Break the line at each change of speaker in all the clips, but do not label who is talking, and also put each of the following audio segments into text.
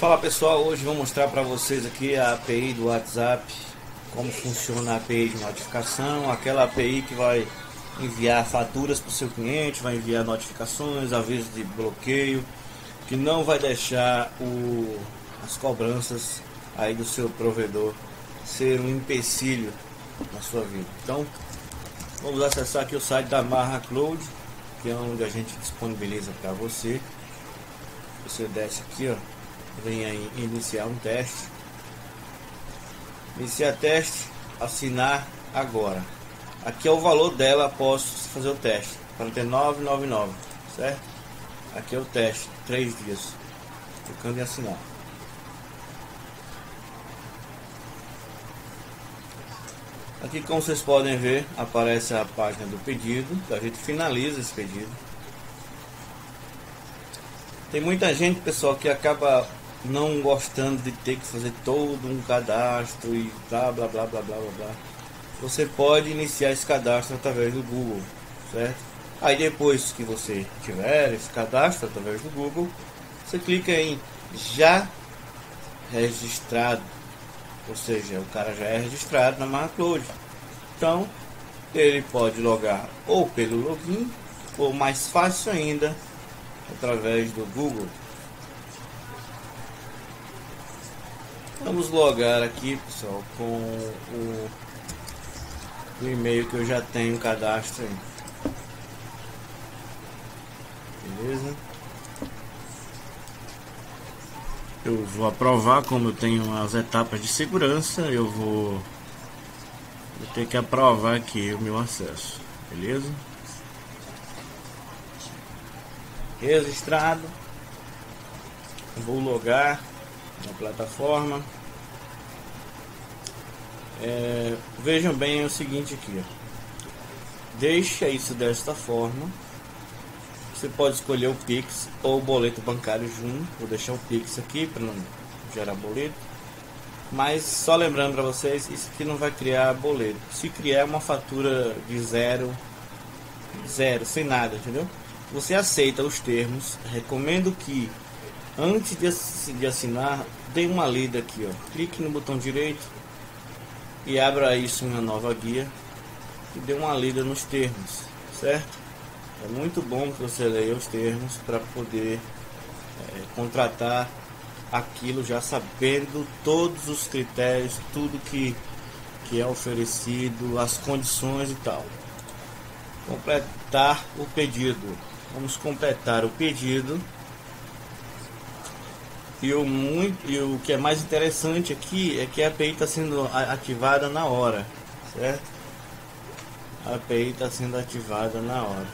Fala pessoal, hoje vou mostrar para vocês aqui a API do WhatsApp, como funciona a API de notificação, aquela API que vai enviar faturas para o seu cliente, vai enviar notificações, avisos de bloqueio, que não vai deixar as cobranças aí do seu provedor ser um empecilho na sua vida. Então vamos acessar aqui o site da Marra Cloud, que é onde a gente disponibiliza para você. Você desce aqui, ó, vem aí iniciar um teste, iniciar teste, assinar agora. Aqui é o valor dela após fazer o teste, R$ 49,99, certo? Aqui é o teste, 3 dias, clicando em assinar. Aqui, como vocês podem ver, aparece a página do pedido, a gente finaliza esse pedido. Tem muita gente, pessoal, que acaba não gostando de ter que fazer todo um cadastro e blá blá blá blá blá blá. Você pode iniciar esse cadastro através do Google, certo? Aí depois que você tiver esse cadastro através do Google, você clica em já registrado, ou seja, o cara já é registrado na Marra Cloud. Então ele pode logar ou pelo login, ou mais fácil ainda, através do Google. Vamos logar aqui, pessoal, com o e-mail que eu já tenho cadastro aí. Beleza? Eu vou aprovar, como eu tenho as etapas de segurança, eu vou ter que aprovar aqui o meu acesso. Beleza? Registrado. Vou logar na plataforma. Vejam bem o seguinte aqui, ó. Deixa isso desta forma. Você pode escolher o Pix ou o boleto bancário junto. Vou deixar o Pix aqui para não gerar boleto, mas só lembrando para vocês, isso aqui não vai criar boleto. Se criar uma fatura de zero, sem nada, entendeu? Você aceita os termos. Recomendo que antes de assinar, dê uma lida aqui, ó. Clique no botão direito e abra isso em uma nova guia e dê uma lida nos termos, certo? É muito bom que você leia os termos para poder contratar aquilo já sabendo todos os critérios, tudo que é oferecido, as condições e tal. Completar o pedido. Vamos completar o pedido. E o que é mais interessante aqui é que a API está sendo ativada na hora, certo? A API está sendo ativada na hora.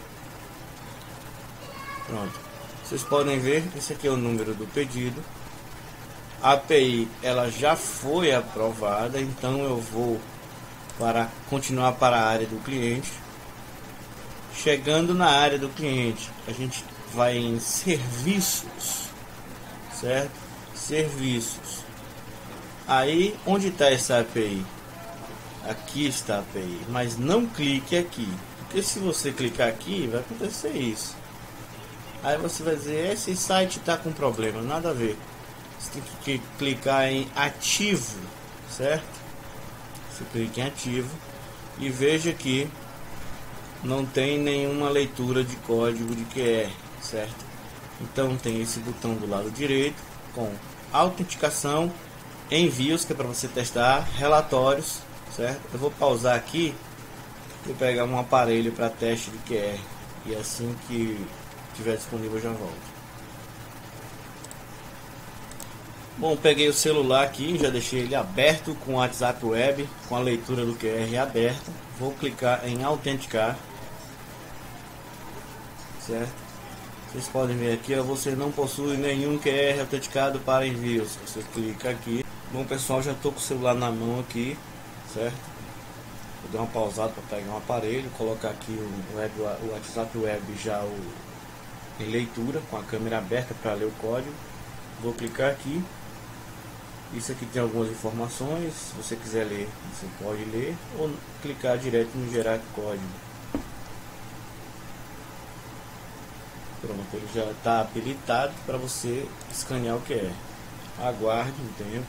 Pronto. Vocês podem ver, esse aqui é o número do pedido. A API ela já foi aprovada, então eu vou continuar para a área do cliente. Chegando na área do cliente, a gente vai em serviços, certo? Serviços. Aí, onde está essa API? Aqui está a API, mas não clique aqui, porque se você clicar aqui, vai acontecer isso. Aí você vai dizer, esse site está com problema, nada a ver. Você tem que clicar em ativo, certo? Você clica em ativo e veja que não tem nenhuma leitura de código de QR, certo? Então tem esse botão do lado direito com autenticação, envios, que é para você testar, relatórios, certo? Eu vou pausar aqui e pegar um aparelho para teste de QR e assim que estiver disponível eu já volto. Bom, peguei o celular aqui, já deixei ele aberto com o WhatsApp Web, com a leitura do QR aberta. Vou clicar em autenticar, certo? Vocês podem ver aqui, ó, você não possui nenhum QR autenticado para envios. Você clica aqui. Bom, pessoal, já estou com o celular na mão aqui, certo? Vou dar uma pausada para pegar um aparelho, colocar aqui o WhatsApp Web já em leitura, com a câmera aberta para ler o código. Vou clicar aqui. Isso aqui tem algumas informações. Se você quiser ler, você pode ler ou clicar direto no gerar código. Pronto, ele já está habilitado para você escanear o QR. Aguarde um tempo.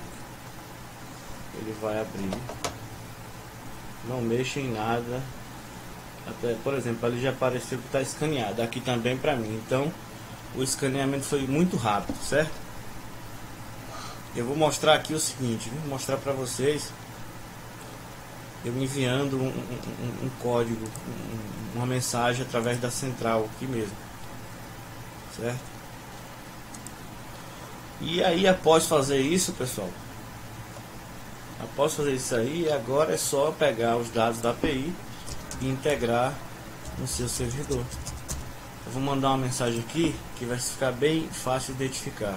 Ele vai abrir. Não mexa em nada. Até, por exemplo, ali já apareceu que está escaneado. Aqui também para mim. Então, o escaneamento foi muito rápido, certo? Eu vou mostrar aqui o seguinte. Vou mostrar para vocês. Eu enviando um código, uma mensagem através da central aqui mesmo, certo? E aí, após fazer isso, pessoal, após fazer isso aí, agora é só pegar os dados da API e integrar no seu servidor. Eu vou mandar uma mensagem aqui que vai ficar bem fácil de identificar.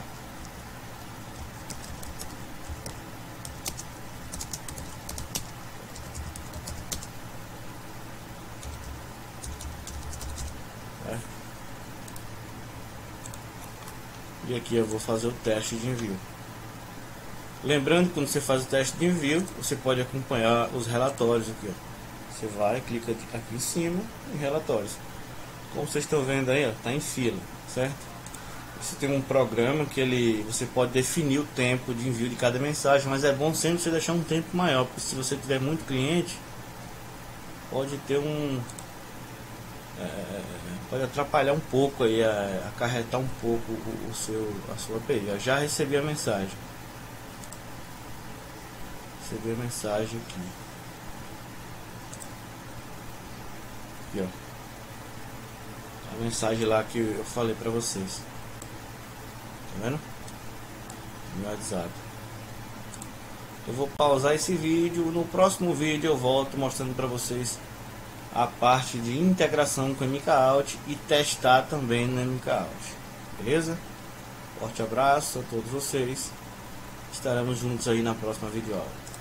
E aqui eu vou fazer o teste de envio. Lembrando que quando você faz o teste de envio, você pode acompanhar os relatórios aqui, ó. Você vai, clica aqui em cima em relatórios. Como vocês estão vendo aí, ó, tá em fila, certo? Você tem um programa que você pode definir o tempo de envio de cada mensagem, mas é bom sempre você deixar um tempo maior, porque se você tiver muito cliente, pode ter pode atrapalhar um pouco aí, acarretar um pouco a sua API. Eu já recebi a mensagem. Recebi a mensagem aqui. Aqui, ó. A mensagem lá que eu falei pra vocês. Tá vendo? No WhatsApp. Eu vou pausar esse vídeo. No próximo vídeo eu volto mostrando pra vocês a parte de integração com o MKAuth e testar também no MKAuth. Beleza? Forte abraço a todos vocês. Estaremos juntos aí na próxima videoaula.